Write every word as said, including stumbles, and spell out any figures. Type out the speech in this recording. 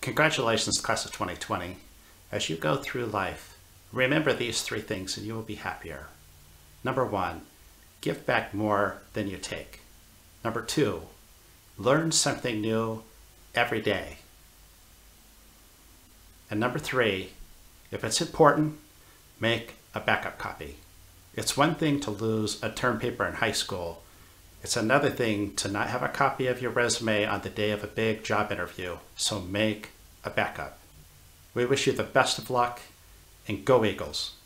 Congratulations, class of twenty twenty. As you go through life, remember these three things and you will be happier. Number one, give back more than you take. Number two, learn something new every day. And number three, if it's important, make a backup copy. It's one thing to lose a term paper in high school. It's another thing to not have a copy of your resume on the day of a big job interview, so make a backup. We wish you the best of luck, and go Eagles!